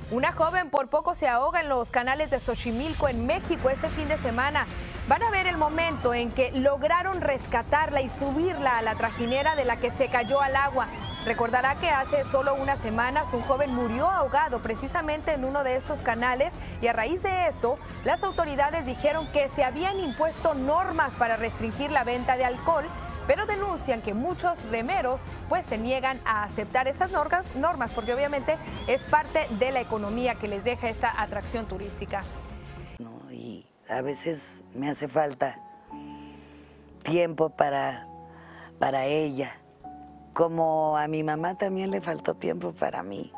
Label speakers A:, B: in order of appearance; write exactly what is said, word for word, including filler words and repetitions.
A: Una joven por poco se ahoga en los canales de Xochimilco, en México, este fin de semana. Van a ver el momento en que lograron rescatarla y subirla a la trajinera de la que se cayó al agua. Recordará que hace solo unas semanas un joven murió ahogado precisamente en uno de estos canales y a raíz de eso las autoridades dijeron que se habían impuesto normas para restringir la venta de alcohol, pero denuncian que muchos remeros pues se niegan a aceptar esas normas, normas porque obviamente es parte de la economía que les deja esta atracción turística.
B: No, y a veces me hace falta tiempo para, para ella, como a mi mamá también le faltó tiempo para mí.